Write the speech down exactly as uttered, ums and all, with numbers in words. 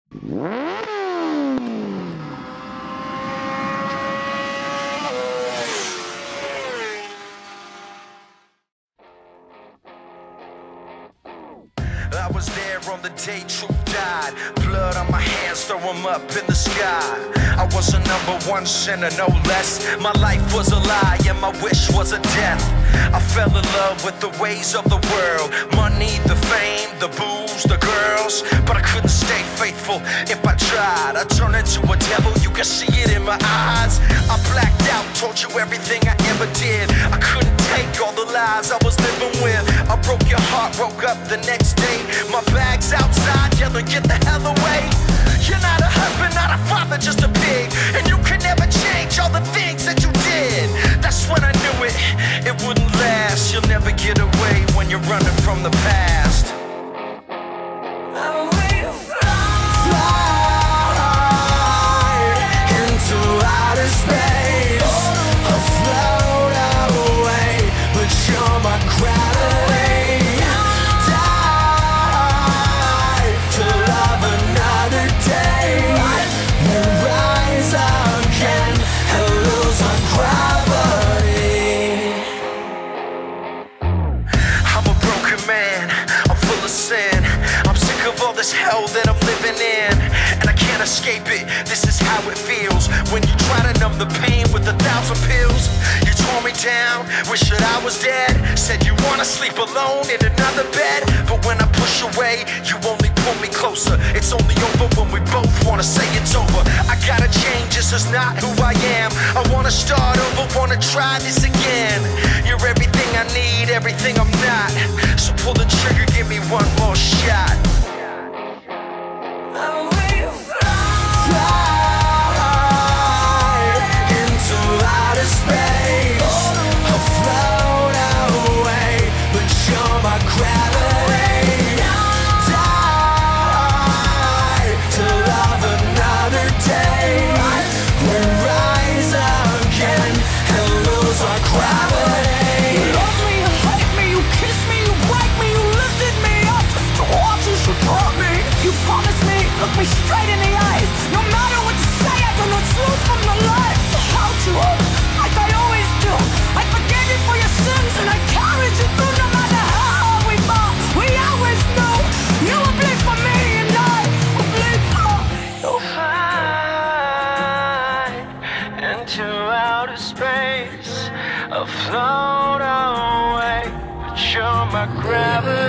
I was there on the day Truth died. Blood on my hands, throw 'em up in the sky. I was a number one sinner, no less. My life was a lie and my wish was a death. I fell in love with the ways of the world. Money, the fame, the booze, the girls. But I couldn't stay faithful if I tried. I turned into a devil, you can see it in my eyes. I blacked out, told you everything I ever did. I couldn't take all the lies I was living with. I broke your heart, woke up the next day. My bag's outside, yelling, get the hell away. You're not a husband, not a father, just a pig. And you can never change all the things that you did. That's when I knew it, it wouldn't last. You'll never get away when you're running from the past. Fly into outer space, afloat away, but you're my gravity. This hell that I'm living in, and I can't escape it. This is how it feels when you try to numb the pain with a thousand pills. You tore me down, wish that I was dead. Said you wanna sleep alone in another bed, but when I push away, you only pull me closer. It's only over when we both wanna say it's over. I gotta change, this is not who I am. I wanna start over, wanna try this again. You're everything I need, everything I'm not. So pull the trigger, give me one more shot. Look me straight in the eyes. No matter what you say, I don't know truth from the lies. So held you up like I always do. I forgave you for your sins and I carried you through. No matter how hard we fall, we always knew you would bleed for me and I would bleed for you. Fly into outer space, afloat away, but you're my gravity.